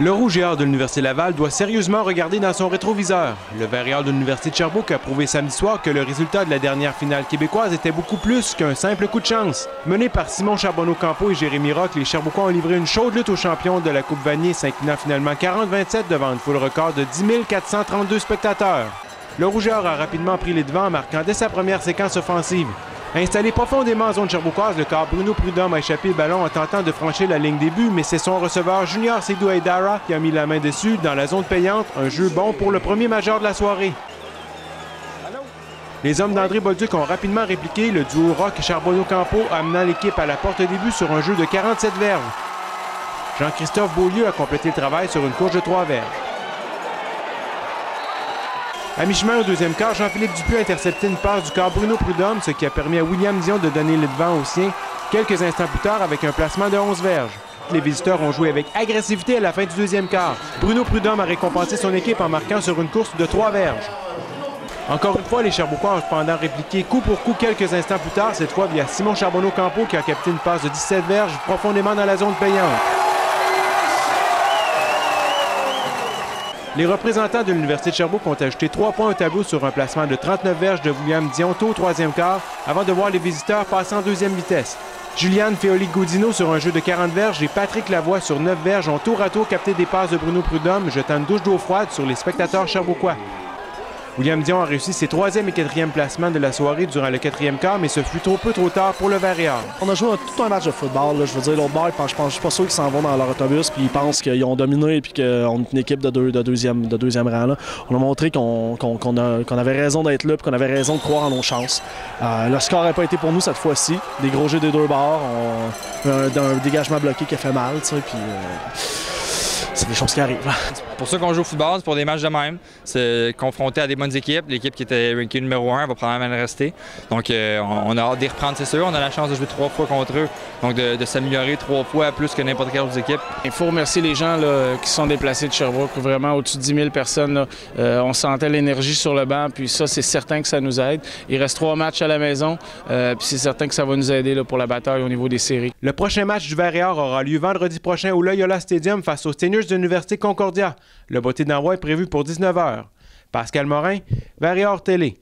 Le Rouge et Or de l'Université Laval doit sérieusement regarder dans son rétroviseur. Le Vert et Or de l'Université de Sherbrooke a prouvé samedi soir que le résultat de la dernière finale québécoise était beaucoup plus qu'un simple coup de chance. Menés par Simon Charbonneau-Campeau et Jérémy Rock, les Sherbrookois ont livré une chaude lutte aux champions de la Coupe Vanier, s'inclinant finalement 40-27 devant une foule record de 10 432 spectateurs. Le Rouge et Or a rapidement pris les devants en marquant dès sa première séquence offensive. Installé profondément en zone sherbrookoise, le corps Bruno Prudhomme a échappé le ballon en tentant de franchir la ligne des buts, mais c'est son receveur Junior Seydou Aïdara qui a mis la main dessus dans la zone payante, un jeu bon pour le premier majeur de la soirée. Les hommes d'André Bolduc ont rapidement répliqué le duo Rock-Charbonneau-Campeau, amenant l'équipe à la porte des buts sur un jeu de 47 verges. Jean-Christophe Beaulieu a complété le travail sur une course de 3 verges. À mi-chemin au deuxième quart, Jean-Philippe Dupuis a intercepté une passe du corps Bruno Prudhomme, ce qui a permis à William Dion de donner le devant aux siens quelques instants plus tard avec un placement de 11 verges. Les visiteurs ont joué avec agressivité à la fin du deuxième quart. Bruno Prudhomme a récompensé son équipe en marquant sur une course de 3 verges. Encore une fois, les Sherbrookois ont cependant répliqué coup pour coup quelques instants plus tard, cette fois via Simon Charbonneau-Campeau qui a capté une passe de 17 verges profondément dans la zone payante. Les représentants de l'Université de Sherbrooke ont ajouté 3 points au tableau sur un placement de 39 verges de William Dion tôt au troisième quart, avant de voir les visiteurs passer en deuxième vitesse. Juliane Féoli-Gaudino sur un jeu de 40 verges et Patrick Lavoie sur 9 verges ont tour à tour capté des passes de Bruno Prudhomme, jetant une douche d'eau froide sur les spectateurs sherbrookois. William Dion a réussi ses 3e et 4e placements de la soirée durant le 4e quart, mais ce fut trop tard pour le Vert et Or. On a joué tout un match de football. Là. Je veux dire, l'autre bord, je suis pas sûr qu'ils s'en vont dans leur autobus puis ils pensent qu'ils ont dominé et qu'on est une équipe de deuxième rang. Là. On a montré qu'on avait raison d'être là et qu'on avait raison de croire en nos chances. Le score n'a pas été pour nous cette fois-ci. Des gros jeux des deux bords, un dégagement bloqué qui a fait mal. Puis, c'est des choses qui arrivent. C'est pour ça qu'on joue au football, c'est pour des matchs de même. C'est confronté à des bonnes équipes. L'équipe qui était rankée numéro 1 va probablement le rester. Donc on a hâte d'y reprendre, c'est sûr. On a la chance de jouer 3 fois contre eux. Donc de s'améliorer 3 fois plus que n'importe quelle autre équipe. Il faut remercier les gens là, qui sont déplacés de Sherbrooke. Vraiment, au-dessus de 10 000 personnes. Là, on sentait l'énergie sur le banc. Puis ça, c'est certain que ça nous aide. Il reste 3 matchs à la maison. Puis c'est certain que ça va nous aider là, pour la bataille au niveau des séries. Le prochain match du Vert et Or aura lieu vendredi prochain au Loyola Stadium face aux Seniors de l'Université Concordia. Le botté d'envoi est prévu pour 19h. Pascal Morin, Vert et Or Télé.